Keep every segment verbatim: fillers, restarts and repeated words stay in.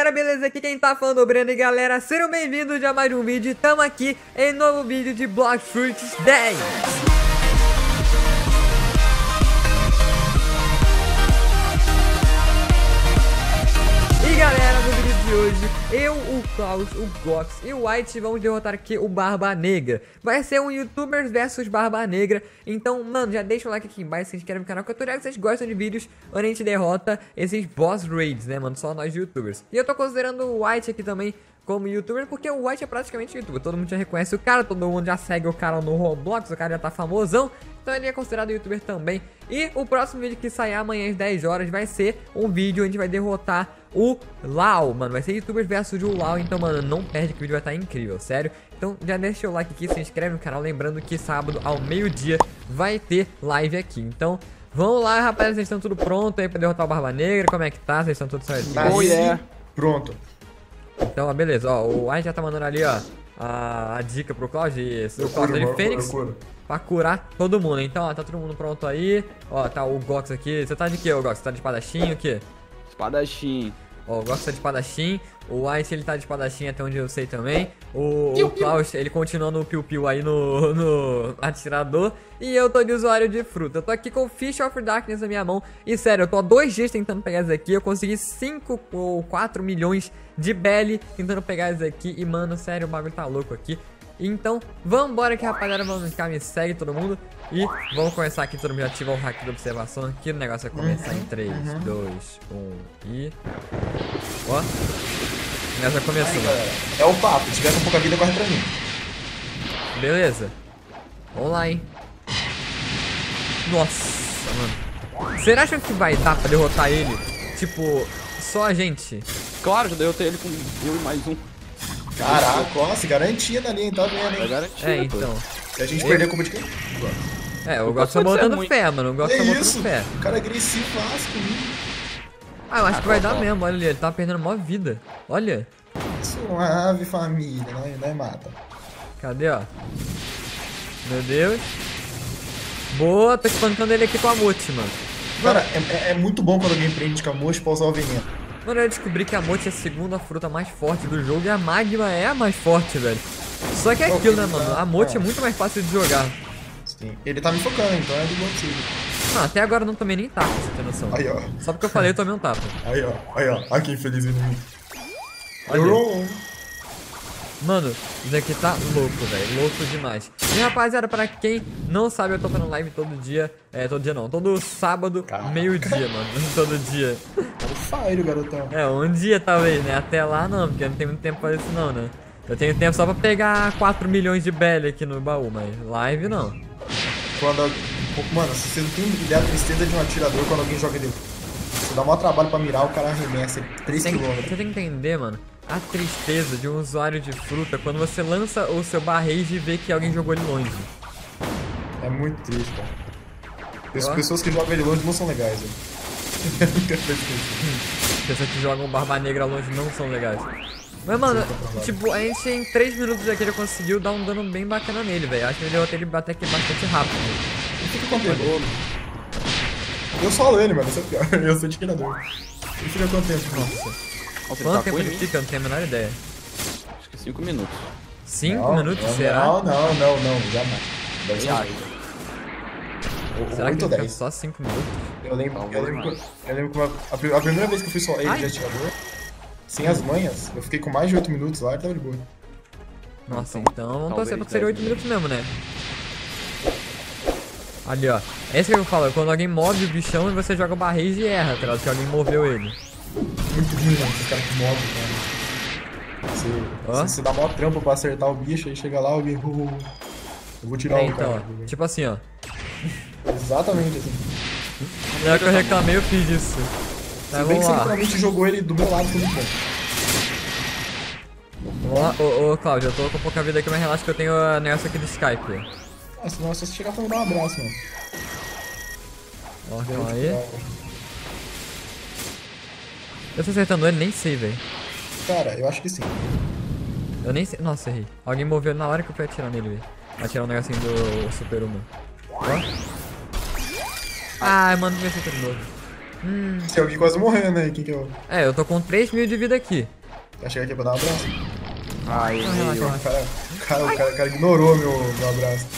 galera, beleza? Aqui quem tá falando é o Breno e galera, sejam bem-vindos a mais um vídeo. Tamo aqui em novo vídeo de Blox Fruits dez. E galera, no vídeo de hoje, eu, o Klaus, o Gox e o White vamos derrotar aqui o Barba Negra. Vai ser um YouTubers versus Barba Negra. Então, mano, já deixa o like aqui embaixo se vocês querem no canal, que eu tô ligado que vocês gostam de vídeos onde a gente derrota esses boss raids, né, mano? Só nós YouTubers. E eu tô considerando o White aqui também como YouTuber, porque o White é praticamente YouTuber. Todo mundo já reconhece o cara, todo mundo já segue o cara no Roblox, o cara já tá famosão. Então ele é considerado YouTuber também. E o próximo vídeo que sair amanhã às dez horas vai ser um vídeo onde a gente vai derrotar o Lau, mano. Vai ser YouTubers versus o Lau. Então, mano, não perde que o vídeo vai estar incrível, sério. Então já deixa o like aqui, se inscreve no canal. Lembrando que sábado ao meio-dia vai ter live aqui. Então vamos lá, rapaziada, vocês estão tudo pronto aí pra derrotar o Barba Negra? Como é que tá? Vocês estão tudo certinho? Oi, é. Pronto. Então, ó, beleza, ó, o White já tá mandando ali, ó, a, a dica pro Cláudio, o Cláudio de Fênix, pra curar todo mundo. Então, ó, tá todo mundo pronto aí, ó, tá o Gox aqui. Você tá de quê, ô Gox? Você tá de espadachim, o quê? Espadachim. Ó, o Gox tá de espadachim, o White ele tá de espadachim até onde eu sei também. O, o Klaus, ele continua no piu-piu aí no, no atirador. E eu tô de usuário de fruta. Eu tô aqui com o Fish of Darkness na minha mão. E sério, eu tô há dois dias tentando pegar isso aqui. Eu consegui cinco ou quatro milhões de belly tentando pegar isso aqui. E mano, sério, o bagulho tá louco aqui. Então, vambora aqui, rapaziada. Vamos cá, me segue todo mundo. E vamos começar aqui, todo mundo já ativa o hack da observação aqui. O negócio vai começar em três, dois, um e... Ó, o negócio já começou. É o papo, se tiver com pouca vida, corre pra mim. Beleza. Vamos lá, hein. Nossa, mano. Será acham que vai dar pra derrotar ele? Tipo, só a gente? Claro, já derrotei ele com eu e mais um. Caraca, nossa, garantia ali, hein? Tá vendo, hein? Garantia, É, então. Se a gente perder a culpa de quem? É, eu gosto de botando fé, mano. Eu gosto de É botando isso? fé. O cara é agressivo, fácil comigo. Ah, eu acho que vai dar mesmo. Olha ali, ele tá perdendo mó vida. Olha. Suave, família, não é, não é mata. Cadê, ó? Meu Deus. Boa, tô espancando ele aqui com a mote, mano. Cara, é, é muito bom quando alguém prende com a mocha pra usar o veneno. Mano, eu descobri que a mote é a segunda fruta mais forte do jogo e a magma é a mais forte, velho. Só que é aquilo, né, mano? A mote é muito mais fácil de jogar. Sim. Ele tá me focando, então é do bom possível. Não, até agora eu não tomei nem tapa, pra você ter noção. Aí, ó. Só porque eu falei, eu tomei um tapa. Aí, ó. Aí, ó. Aqui, infeliz inimigo. Olha. Mano, isso aqui tá louco, velho. Louco demais. E rapaziada, pra quem não sabe, eu tô fazendo live todo dia. É, todo dia não. Todo sábado, meio-dia, mano. Todo dia. Tá fire, garotão. É, um dia talvez, né? Até lá não, porque eu não tenho muito tempo pra isso não, né? Eu tenho tempo só pra pegar quatro milhões de belly aqui no baú, mas live não. Quando... Mano, se você não tem ideia da tristeza de um atirador quando alguém joga ele. Você dá o maior trabalho pra mirar, o cara arremessa três quilômetros. Você tem que entender, mano, a tristeza de um usuário de fruta quando você lança o seu barrage e vê que alguém jogou ele longe. É muito triste, cara. As Ó. pessoas que jogam ele longe não são legais, velho. Pessoas que jogam Barba Negra longe não são legais. Mas, mano, tipo, a gente em três minutos aqui já conseguiu dar um dano bem bacana nele, velho. Acho que ele derrotei ele até que bastante rápido. Não fica contendo. Eu solo ele, mano. Isso é pior. Eu sou atirador. Ele fica quanto tempo? Nossa. Nossa, Quanto tá tempo com ele ele? fica? Eu não tenho a menor ideia. Acho que cinco minutos. Cinco Não, minutos, não, será? Não, não, não, não. Jamais. Deve ser Ai. Será que oito ou ele fica dez. só cinco minutos? Eu lembro, eu Talvez lembro, mais. que- eu lembro que uma- a, pri- a primeira vez que eu fui só ele Ai. de atirador, sem as manhas, eu fiquei com mais de oito minutos lá e tava de boa. Nossa, Então, então vamos talvez torcer pra que seja oito dez minutos mesmo, né? Ali, ó. É isso que eu falo, é quando alguém move o bichão e você joga o barrage e erra, tá ligado? Que alguém moveu ele. Muito ruim, mano, esses caras que movem, cara. Você, Ó. você, você dá maior trampa pra acertar o bicho, aí chega lá, alguém... Uh, eu vou tirar É, o então, cara. ó. Tipo assim, ó. Exatamente assim. Na hora que eu reclamei, eu fiz isso. Tá, Se bem que vamos você lá. literalmente jogou ele do meu lado, foi muito bom. Vamos lá. Ô, ô, Cláudio, eu tô com pouca vida aqui, mas relaxa que eu tenho o negócio aqui do Skype. Ah, senão é só você chegar pra me dar um abraço, mano. Ó, calma aí. Eu tô acertando ele, nem sei, velho. Cara, eu acho que sim. Eu nem sei. Nossa, errei. Alguém moveu na hora que eu fui atirar nele, velho. Atirar um negocinho do Super Human. Ó. Ai, mano, não vai ser de novo. Hum. Tem alguém quase morrendo aí, quem que é o... É, eu tô com três mil de vida aqui. Quer chegar aqui pra dar um abraço? Ai, Não, relaxa, meio. O relaxa. cara, o cara, o cara, o cara ignorou meu, meu abraço.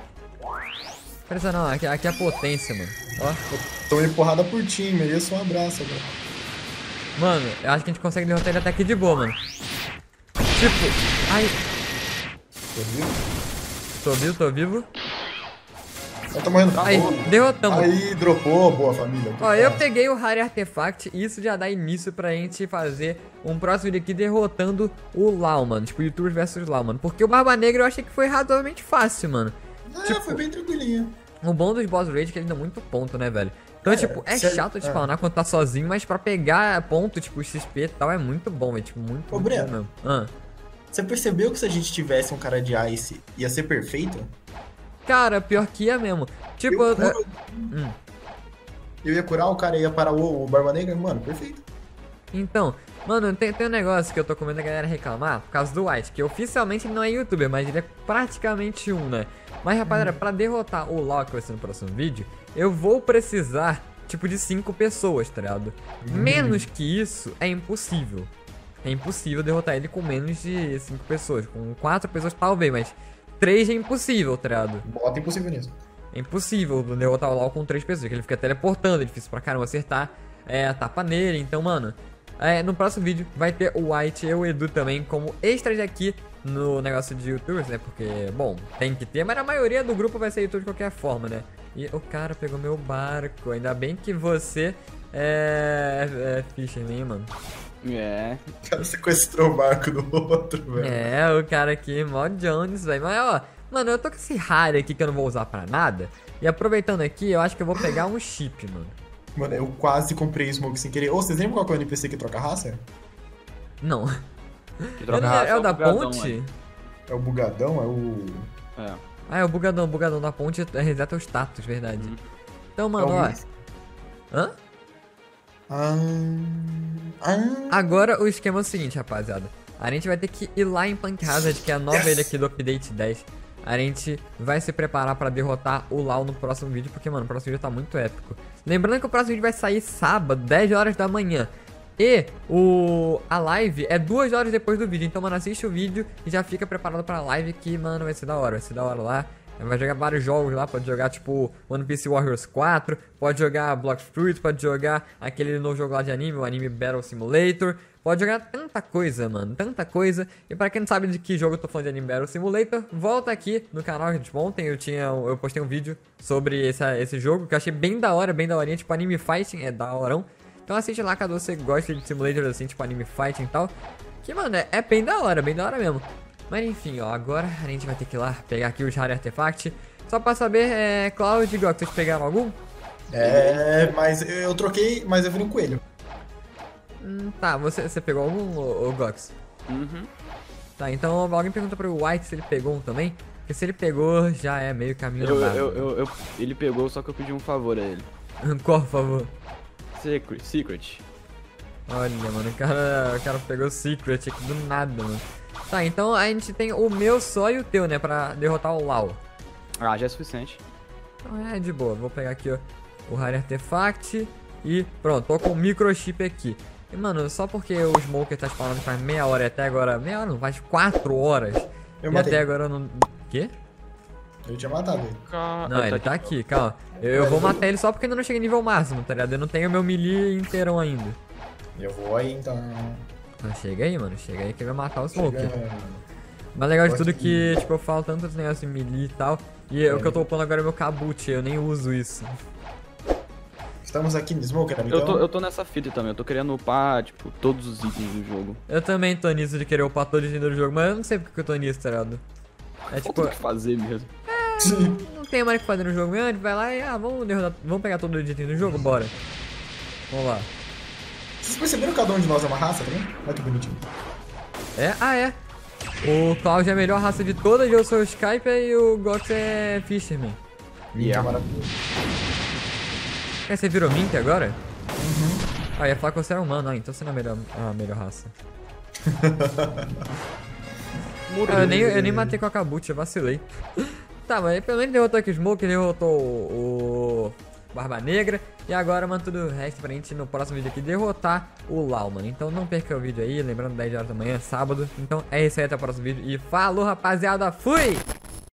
Precisa não, aqui, aqui é a potência, mano. Ó. Tomei porrada por ti, mereço um abraço agora. Mano, eu acho que a gente consegue derrotar ele até aqui de boa, mano. Tipo, ai, Tô vivo? tô vivo, tô vivo. Eu tô morrendo. Aí, derrotamos. Aí, dropou, boa família. Ó, eu peguei o Rare Artifact e isso já dá início pra gente fazer um próximo vídeo aqui derrotando o Lau, mano. Tipo, YouTubers versus Lau, mano. Porque o Barba Negra eu achei que foi razoavelmente fácil, mano. É, foi bem tranquilinho. O bom dos boss rage é que eles dão muito ponto, né, velho? Então, É, tipo, é sério, chato de é. spawnar quando tá sozinho, mas pra pegar ponto, tipo, X P e tal, é muito bom, velho. Tipo, muito, Ô, muito Breno. bom mesmo. Ah. Você percebeu que se a gente tivesse um cara de Ice, ia ser perfeito? Cara, pior que ia mesmo. Tipo, eu, eu- curo- hum. eu ia curar o cara e ia parar o, o Barba Negra? Mano, perfeito. Então, mano, tem, tem um negócio que eu tô comendo a galera reclamar por causa do White, que oficialmente ele não é youtuber, mas ele é praticamente um, né? Mas, rapaziada, pra derrotar o Lau, que vai ser no próximo vídeo, eu vou precisar, tipo, de cinco pessoas, tá ligado? Menos que isso é impossível. É impossível derrotar ele com menos de cinco pessoas. Com quatro pessoas talvez, mas três é impossível, tá ligado? Bota impossível nisso. É impossível derrotar o Lau com três pessoas, que ele fica teleportando, é difícil pra caramba acertar, é, tapa nele, então, mano, é, no próximo vídeo vai ter o White e o Edu também como extras aqui no negócio de youtubers, né, porque, bom, tem que ter, mas a maioria do grupo vai ser youtuber de qualquer forma, né. E o cara pegou meu barco, ainda bem que você é, é Fisherman, mano. É. O cara sequestrou o barco do outro, velho. É, o cara aqui, mó Jones, velho. Mas, ó, mano, eu tô com esse rare aqui que eu não vou usar pra nada. E aproveitando aqui, eu acho que eu vou pegar um chip, mano. Mano, eu quase comprei Smoke sem querer. Ô, vocês lembram qual que é o N P C que troca raça? Não. Que É, troca não é, raça é o da bugadão, ponte? aí. É o bugadão? É o... É. Ah, é o bugadão, o bugadão da ponte é reseta o status, verdade. Uhum. Então, é mano, o ó. Miss? Hã? Ah... Ah... Agora o esquema é o seguinte, rapaziada. A gente vai ter que ir lá em Punk Hazard, que é a nova Yes! ilha aqui do Update dez. A gente vai se preparar pra derrotar o Lau no próximo vídeo, porque, mano, o próximo vídeo tá muito épico. Lembrando que o próximo vídeo vai sair sábado, dez horas da manhã. E o a live é duas horas depois do vídeo. Então, mano, assiste o vídeo e já fica preparado pra live que, mano, vai ser da hora. Vai ser da hora lá. Vai jogar vários jogos lá, pode jogar tipo One Piece Warriors quatro, pode jogar Blox Fruit, pode jogar aquele novo jogo lá de anime, o Anime Battle Simulator, pode jogar tanta coisa, mano, tanta coisa. E pra quem não sabe de que jogo eu tô falando de Anime Battle Simulator, volta aqui no canal, tipo, ontem eu tinha, eu postei um vídeo sobre esse, esse jogo, que eu achei bem da hora, bem da horinha, tipo Anime Fighting, é da horão. Então assiste lá caso você goste de simulators assim, tipo Anime Fighting e tal, que, mano, é, é bem da hora, bem da hora mesmo. Mas enfim, ó, agora a gente vai ter que ir lá pegar aqui os Rare Artifact. Só pra saber, é, Cloud e Gok, vocês pegaram algum? É, mas eu troquei, mas eu vi um coelho. Hum, tá, você, você pegou algum, ô, ô Gox? Uhum. Tá, então alguém pergunta pro White se ele pegou um também. Porque se ele pegou, já é meio caminho Eu, andado. eu, eu, eu- ele pegou, só que eu pedi um favor a ele. Qual, por favor? Secret. Secret. Olha, mano, o cara, o cara pegou o Secret aqui do nada, mano. Tá, então a gente tem o meu só e o teu, né, pra derrotar o Lau. Ah, já é suficiente. Então é de boa, vou pegar aqui, ó, o Rare Artifact e pronto, tô com o microchip aqui. E, mano, só porque o Smoker tá spawnando faz meia hora e até agora... Meia hora não, faz quatro horas. Eu e matei. até agora eu não... Quê? Eu tinha matado ele. Não, ele tá aqui, calma. Eu, eu vou matar ele só porque ainda não cheguei nível máximo, tá ligado? Eu não tenho meu melee inteirão ainda. Eu vou aí, então. Ah, chega aí, mano, chega aí que ele vai matar o Smoker. Chega. Mas legal de Pode tudo ir. que, tipo, eu falo tanto desse negócio de melee e tal. E o que eu tô upando agora é meu Kabuto, eu nem uso isso. Estamos aqui no Smoker, Eu amigão. tô, eu tô nessa fita também, eu tô querendo upar, tipo, todos os itens do jogo. Eu também tô nisso de querer upar todo o item do jogo, mas eu não sei porque que eu tô nisso, tá ligado? É tipo, Falta o que fazer mesmo. não tem mais o que fazer no jogo mesmo, a gente vai lá e, ah, vamos derrotar, vamos pegar todo o item do jogo, bora. Vamos lá. Vocês perceberam que cada um de nós é uma raça também? Olha que bonitinho. É? Ah, é. O Cloud é a melhor raça de todas, eu sou o Skype e o Gox é Fisherman. Lindo, Yeah. maravilhoso. É, você virou Mink agora? Uhum. Ah, eu ia falar que você era humano, ah, então você não é a melhor, a melhor raça. Ah, eu, nem, eu nem matei com a Kabuto, eu vacilei. Tá, mas pelo menos derrotou aqui o Smoke, derrotou o, Barba Negra. E agora, mano, tudo o resto pra gente no próximo vídeo aqui derrotar o Lau, mano. Então não perca o vídeo aí, lembrando dez horas da manhã, sábado. Então é isso aí, até o próximo vídeo e falou, rapaziada, fui!